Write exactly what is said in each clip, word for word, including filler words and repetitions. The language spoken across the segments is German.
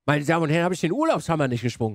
Meine Damen und Herren, habe ich den Urlaubshammer nicht geschwungen.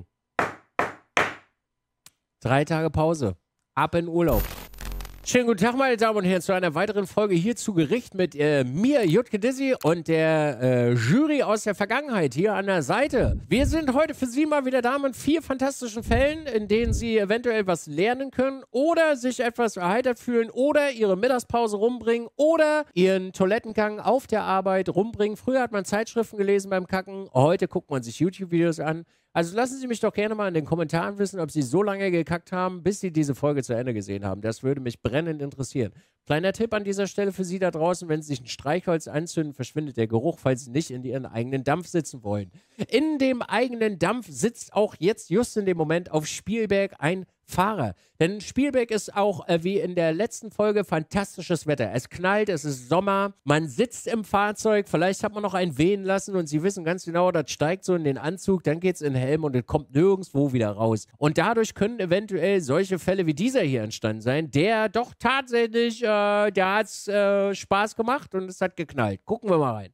Drei Tage Pause. Ab in Urlaub. Schönen guten Tag, meine Damen und Herren, zu einer weiteren Folge hier zu Gericht mit äh, mir, Jutke Dizzy, und der äh, Jury aus der Vergangenheit hier an der Seite. Wir sind heute für Sie mal wieder da mit vier fantastischen Fällen, in denen Sie eventuell was lernen können oder sich etwas erheitert fühlen oder Ihre Mittagspause rumbringen oder Ihren Toilettengang auf der Arbeit rumbringen. Früher hat man Zeitschriften gelesen beim Kacken, heute guckt man sich YouTube-Videos an. Also lassen Sie mich doch gerne mal in den Kommentaren wissen, ob Sie so lange gekackt haben, bis Sie diese Folge zu Ende gesehen haben. Das würde mich brennend interessieren. Kleiner Tipp an dieser Stelle für Sie da draußen: Wenn Sie sich ein Streichholz anzünden, verschwindet der Geruch, falls Sie nicht in Ihren eigenen Dampf sitzen wollen. In dem eigenen Dampf sitzt auch jetzt, just in dem Moment, auf Spielberg ein Fahrer. Denn Spielberg ist auch, äh, wie in der letzten Folge, fantastisches Wetter. Es knallt, es ist Sommer, man sitzt im Fahrzeug, vielleicht hat man noch ein wehen lassen und Sie wissen ganz genau, das steigt so in den Anzug, dann geht's in den Helm und es kommt nirgendwo wieder raus. Und dadurch können eventuell solche Fälle wie dieser hier entstanden sein, der doch tatsächlich, äh, der hat's äh, Spaß gemacht und es hat geknallt. Gucken wir mal rein.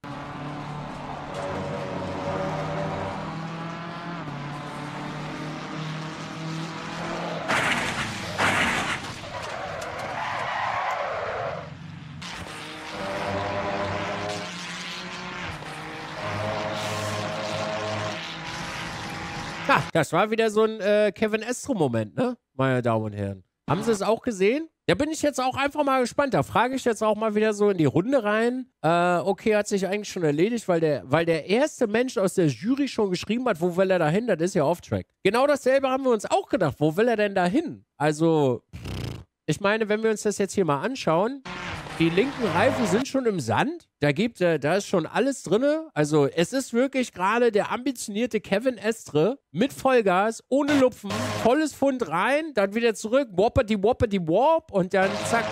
Ha, das war wieder so ein äh, Kevin Estro-Moment, ne? Meine Damen und Herren. Haben Sie es auch gesehen? Da bin ich jetzt auch einfach mal gespannt. Da frage ich jetzt auch mal wieder so in die Runde rein. Äh, okay, hat sich eigentlich schon erledigt, weil der, weil der erste Mensch aus der Jury schon geschrieben hat, wo will er da hin? Das ist ja off-track. Genau dasselbe haben wir uns auch gedacht. Wo will er denn da hin? Also, ich meine, wenn wir uns das jetzt hier mal anschauen, die linken Reifen sind schon im Sand. Da gibt, äh, da ist schon alles drin. Also es ist wirklich gerade der ambitionierte Kevin Estre mit Vollgas, ohne Lupfen, volles Pfund rein, dann wieder zurück, woppity woppity wop und dann zack.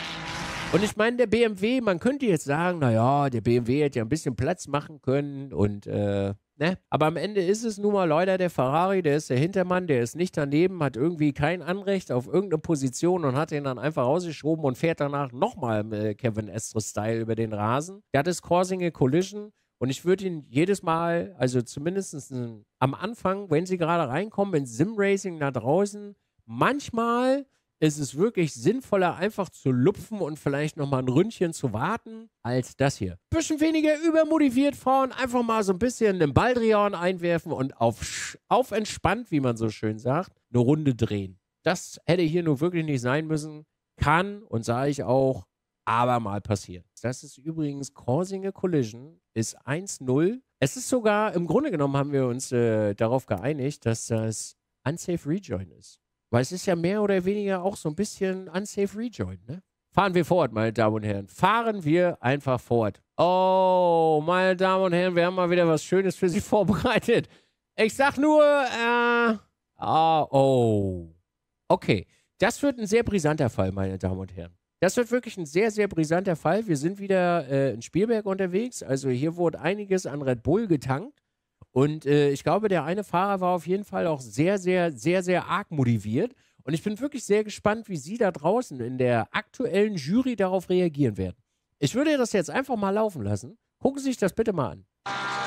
Und ich meine, der B M W, man könnte jetzt sagen, naja, der B M W hätte ja ein bisschen Platz machen können und, äh, ne? Aber am Ende ist es nun mal leider der Ferrari, der ist der Hintermann, der ist nicht daneben, hat irgendwie kein Anrecht auf irgendeine Position und hat ihn dann einfach rausgeschoben und fährt danach nochmal im äh, Kevin Estre-Style über den Rasen. Das ist Causing a Collision. Und ich würde ihn jedes Mal, also zumindest ein, am Anfang, wenn sie gerade reinkommen, in Sim-Racing da draußen, manchmal ist es wirklich sinnvoller, einfach zu lupfen und vielleicht nochmal ein Ründchen zu warten, als das hier. Bisschen weniger übermotiviert fahren, einfach mal so ein bisschen den Baldrian einwerfen und auf, auf entspannt, wie man so schön sagt, eine Runde drehen. Das hätte hier nur wirklich nicht sein müssen. Kann, und sage ich auch, aber mal passieren. Das ist übrigens Causing a Collision, ist eins null. Es ist sogar, im Grunde genommen haben wir uns äh, darauf geeinigt, dass das Unsafe Rejoin ist. Weil es ist ja mehr oder weniger auch so ein bisschen Unsafe Rejoin, ne? Fahren wir fort, meine Damen und Herren. Fahren wir einfach fort. Oh, meine Damen und Herren, wir haben mal wieder was Schönes für Sie vorbereitet. Ich sag nur, äh, ah, oh. Okay, das wird ein sehr brisanter Fall, meine Damen und Herren. Das wird wirklich ein sehr, sehr brisanter Fall. Wir sind wieder äh, in Spielberg unterwegs. Also hier wurde einiges an Red Bull getankt. Und äh, ich glaube, der eine Fahrer war auf jeden Fall auch sehr, sehr, sehr, sehr arg motiviert. Und ich bin wirklich sehr gespannt, wie Sie da draußen in der aktuellen Jury darauf reagieren werden. Ich würde das jetzt einfach mal laufen lassen. Gucken Sie sich das bitte mal an.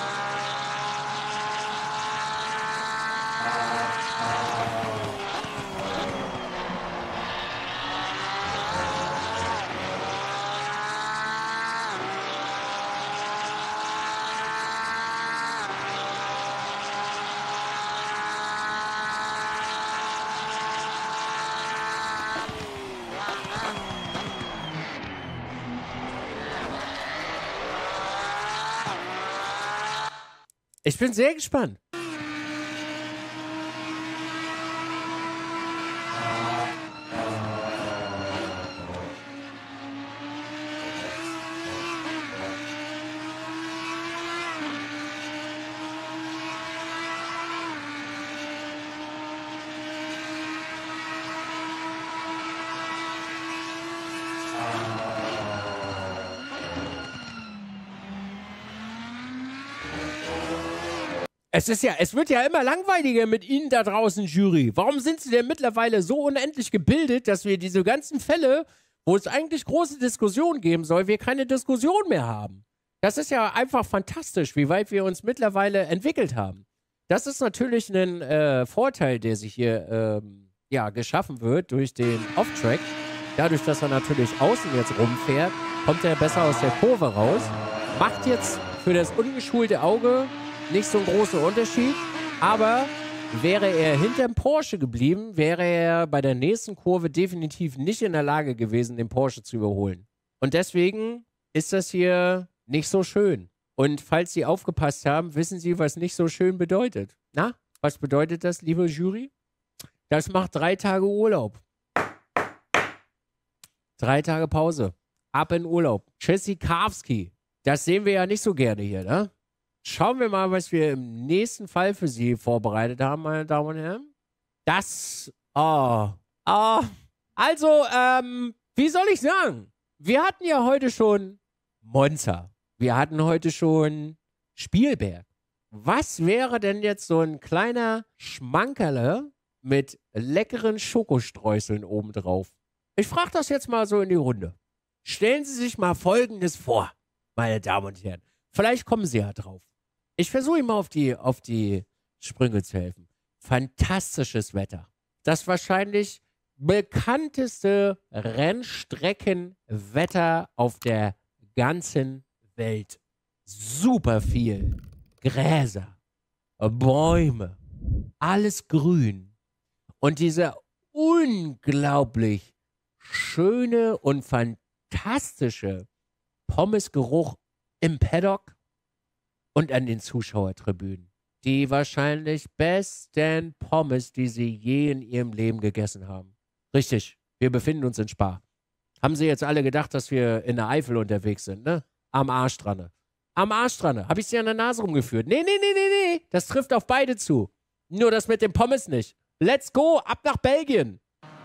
Ich bin sehr gespannt. Es ist ja, es wird ja immer langweiliger mit Ihnen da draußen, Jury. Warum sind Sie denn mittlerweile so unendlich gebildet, dass wir diese ganzen Fälle, wo es eigentlich große Diskussionen geben soll, wir keine Diskussion mehr haben? Das ist ja einfach fantastisch, wie weit wir uns mittlerweile entwickelt haben. Das ist natürlich ein äh, Vorteil, der sich hier ähm, ja, geschaffen wird durch den Off-Track. Dadurch, dass er natürlich außen jetzt rumfährt, kommt er besser aus der Kurve raus. Macht jetzt für das ungeschulte Auge nicht so einen großen Unterschied. Aber wäre er hinterm Porsche geblieben, wäre er bei der nächsten Kurve definitiv nicht in der Lage gewesen, den Porsche zu überholen. Und deswegen ist das hier nicht so schön. Und falls Sie aufgepasst haben, wissen Sie, was nicht so schön bedeutet. Na, was bedeutet das, liebe Jury? Das macht drei Tage Urlaub. Drei Tage Pause. Ab in Urlaub. Tschüssikowski. Das sehen wir ja nicht so gerne hier, ne? Schauen wir mal, was wir im nächsten Fall für Sie vorbereitet haben, meine Damen und Herren. Das, oh, oh. Also, ähm, wie soll ich sagen? Wir hatten ja heute schon Monza. Wir hatten heute schon Spielberg. Was wäre denn jetzt so ein kleiner Schmankerle mit leckeren Schokostreuseln obendrauf? Ich frage das jetzt mal so in die Runde. Stellen Sie sich mal Folgendes vor, meine Damen und Herren. Vielleicht kommen Sie ja drauf. Ich versuche Ihnen mal auf die, auf die Sprünge zu helfen. Fantastisches Wetter. Das wahrscheinlich bekannteste Rennstreckenwetter auf der ganzen Welt. Super viel. Gräser, Bäume, alles grün. Und dieser unglaublich schöne und fantastische Pommesgeruch im Paddock und an den Zuschauertribünen. Die wahrscheinlich besten Pommes, die Sie je in Ihrem Leben gegessen haben. Richtig, wir befinden uns in Spa. Haben Sie jetzt alle gedacht, dass wir in der Eifel unterwegs sind, ne? Am Arsch dran. Am Arsch dran. Habe ich Sie an der Nase rumgeführt? Nee, nee, nee, nee, nee. Das trifft auf beide zu. Nur das mit den Pommes nicht. Let's go, ab nach Belgien.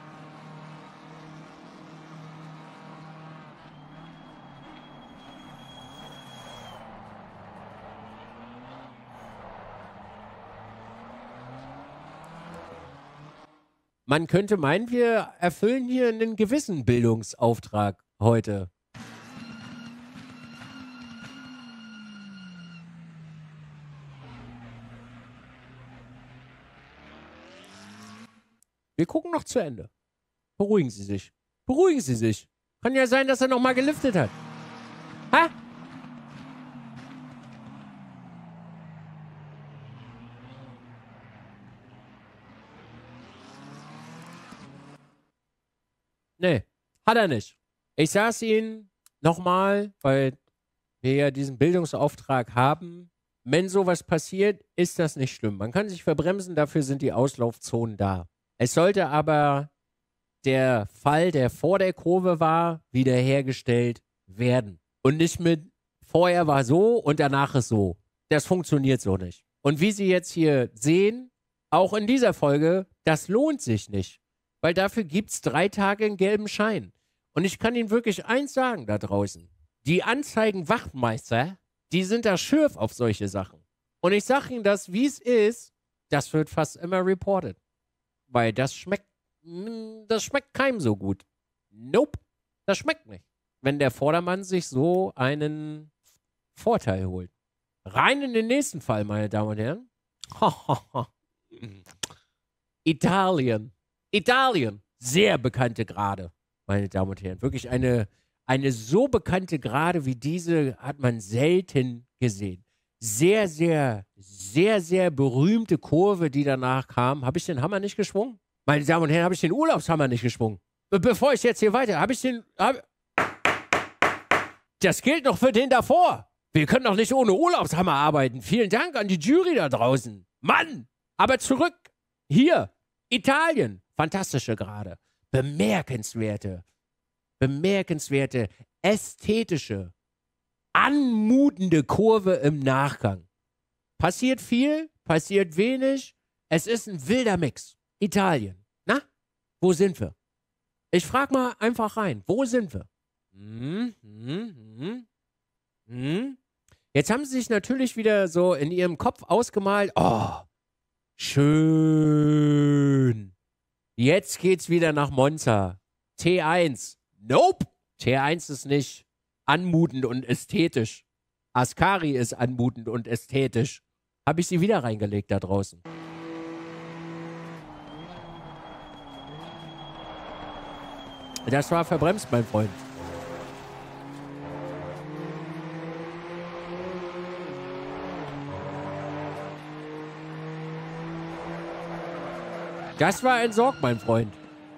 Man könnte meinen, wir erfüllen hier einen gewissen Bildungsauftrag heute. Wir gucken noch zu Ende. Beruhigen Sie sich. Beruhigen Sie sich. Kann ja sein, dass er nochmal geliftet hat. Ha? Nee, hat er nicht. Ich sag's Ihnen nochmal, weil wir ja diesen Bildungsauftrag haben. Wenn sowas passiert, ist das nicht schlimm. Man kann sich verbremsen, dafür sind die Auslaufzonen da. Es sollte aber der Fall, der vor der Kurve war, wiederhergestellt werden. Und nicht mit vorher war so und danach ist so. Das funktioniert so nicht. Und wie Sie jetzt hier sehen, auch in dieser Folge, das lohnt sich nicht. Weil dafür gibt's drei Tage einen gelben Schein. Und ich kann Ihnen wirklich eins sagen da draußen. Die Anzeigenwachtmeister, die sind da schürf auf solche Sachen. Und ich sage Ihnen das, wie es ist, das wird fast immer reported. Weil das schmeckt, das schmeckt keinem so gut. Nope, das schmeckt nicht. Wenn der Vordermann sich so einen Vorteil holt. Rein in den nächsten Fall, meine Damen und Herren. Italien. Italien. Sehr bekannte Gerade, meine Damen und Herren. Wirklich eine, eine so bekannte Gerade wie diese hat man selten gesehen. Sehr, sehr, sehr, sehr berühmte Kurve, die danach kam. Habe ich den Hammer nicht geschwungen? Meine Damen und Herren, habe ich den Urlaubshammer nicht geschwungen? Be bevor ich jetzt hier weiter, habe ich den... Hab das gilt noch für den davor. Wir können doch nicht ohne Urlaubshammer arbeiten. Vielen Dank an die Jury da draußen. Mann! Aber zurück. Hier. Italien. Fantastische Gerade. Bemerkenswerte. Bemerkenswerte, ästhetische, anmutende Kurve im Nachgang. Passiert viel, passiert wenig. Es ist ein wilder Mix. Italien. Na? Wo sind wir? Ich frage mal einfach rein. Wo sind wir? Hm, hm, hm, hm. Jetzt haben sie sich natürlich wieder so in ihrem Kopf ausgemalt. Oh, schön. Jetzt geht's wieder nach Monza. T eins. Nope. T eins ist nicht anmutend und ästhetisch. Ascari ist anmutend und ästhetisch. habe ich sie wieder reingelegt da draußen. Das war verbremst, mein Freund. Das war entsorgt, mein Freund.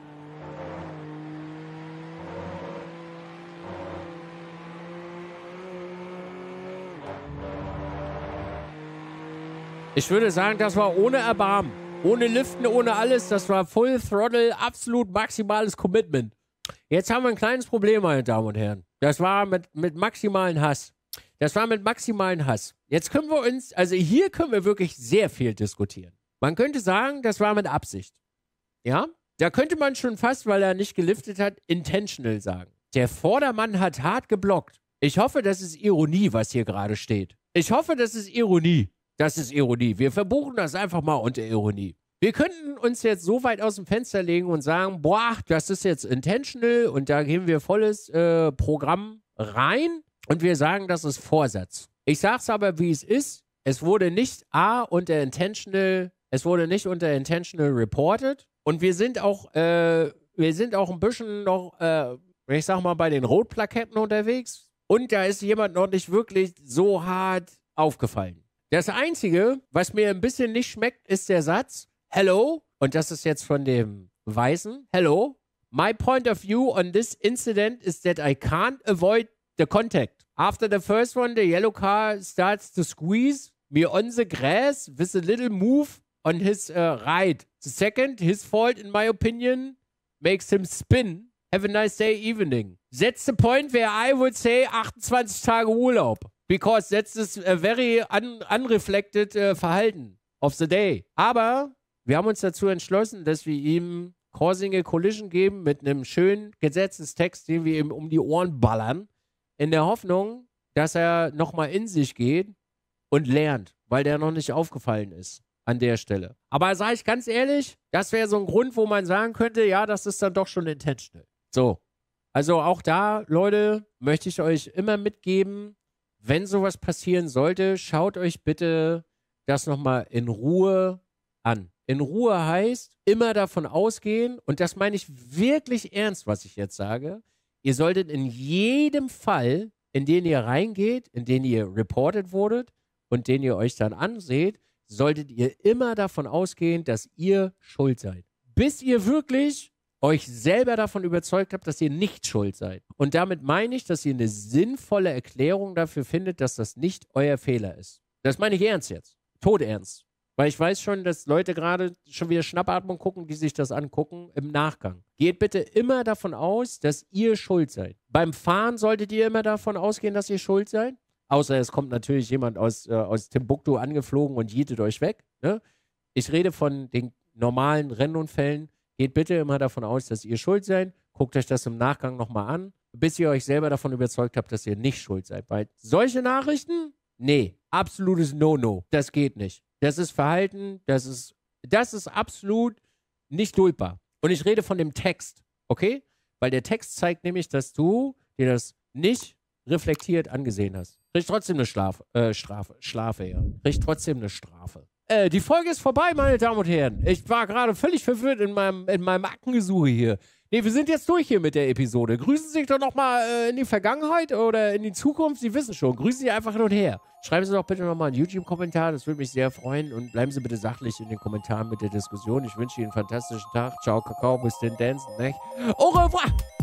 Ich würde sagen, das war ohne Erbarmen. Ohne Liften, ohne alles. Das war Full Throttle, absolut maximales Commitment. Jetzt haben wir ein kleines Problem, meine Damen und Herren. Das war mit, mit maximalen Hass. Das war mit maximalen Hass. Jetzt können wir uns, also hier können wir wirklich sehr viel diskutieren. Man könnte sagen, das war mit Absicht. Ja? Da könnte man schon fast, weil er nicht geliftet hat, intentional sagen. Der Vordermann hat hart geblockt. Ich hoffe, das ist Ironie, was hier gerade steht. Ich hoffe, das ist Ironie. Das ist Ironie. Wir verbuchen das einfach mal unter Ironie. Wir könnten uns jetzt so weit aus dem Fenster legen und sagen, boah, das ist jetzt intentional und da gehen wir volles äh, Programm rein und wir sagen, das ist Vorsatz. Ich sag's aber, wie es ist. Es wurde nicht A unter intentional, es wurde nicht unter intentional reported und wir sind auch, äh, wir sind auch ein bisschen noch, äh, ich sag mal, bei den Rotplaketten unterwegs und da ist jemand noch nicht wirklich so hart aufgefallen. Das Einzige, was mir ein bisschen nicht schmeckt, ist der Satz, hello, und das ist jetzt von dem Weißen, hello, my point of view on this incident is that I can't avoid the contact. After the first one, the yellow car starts to squeeze me on the grass with a little move on his uh, right. The second, his fault, in my opinion, makes him spin. Have a nice day evening. That's the point where I would say achtundzwanzig Tage Urlaub. Because that's this uh, very un unreflected uh, Verhalten of the day. Aber wir haben uns dazu entschlossen, dass wir ihm Causing a Collision geben mit einem schönen Gesetzestext, den wir ihm um die Ohren ballern, in der Hoffnung, dass er nochmal in sich geht und lernt, weil der noch nicht aufgefallen ist an der Stelle. Aber sage ich ganz ehrlich, das wäre so ein Grund, wo man sagen könnte, ja, das ist dann doch schon intentional. So, also auch da, Leute, möchte ich euch immer mitgeben, wenn sowas passieren sollte, schaut euch bitte das nochmal in Ruhe an. In Ruhe heißt, immer davon ausgehen, und das meine ich wirklich ernst, was ich jetzt sage, ihr solltet in jedem Fall, in den ihr reingeht, in den ihr reported wurdet und den ihr euch dann anseht, solltet ihr immer davon ausgehen, dass ihr schuld seid. Bis ihr wirklich euch selber davon überzeugt habt, dass ihr nicht schuld seid. Und damit meine ich, dass ihr eine sinnvolle Erklärung dafür findet, dass das nicht euer Fehler ist. Das meine ich ernst jetzt. Todernst. Weil ich weiß schon, dass Leute gerade schon wieder Schnappatmung gucken, die sich das angucken im Nachgang. Geht bitte immer davon aus, dass ihr schuld seid. Beim Fahren solltet ihr immer davon ausgehen, dass ihr schuld seid. Außer es kommt natürlich jemand aus, äh, aus Timbuktu angeflogen und jietet euch weg. Ne? Ich rede von den normalen Rennunfällen. Geht bitte immer davon aus, dass ihr schuld seid. Guckt euch das im Nachgang nochmal an, bis ihr euch selber davon überzeugt habt, dass ihr nicht schuld seid. Weil solche Nachrichten? Nee, absolutes No-No. Das geht nicht. Das ist Verhalten, das ist, das ist absolut nicht duldbar. Und ich rede von dem Text, okay? Weil der Text zeigt nämlich, dass du dir das nicht reflektiert angesehen hast. Kriegst trotzdem eine Schlaf, äh, Strafe, Schlafe, ja. Kriegst trotzdem eine Strafe. Äh, die Folge ist vorbei, meine Damen und Herren. Ich war gerade völlig verwirrt in meinem, in meinem Aktengesuche hier. Nee, wir sind jetzt durch hier mit der Episode. Grüßen Sie sich doch nochmal äh, in die Vergangenheit oder in die Zukunft. Sie wissen schon. Grüßen Sie einfach hin und her. Schreiben Sie doch bitte nochmal einen YouTube-Kommentar. Das würde mich sehr freuen. Und bleiben Sie bitte sachlich in den Kommentaren mit der Diskussion. Ich wünsche Ihnen einen fantastischen Tag. Ciao, Kakao. Bis denn, Dancen, ne? Au revoir!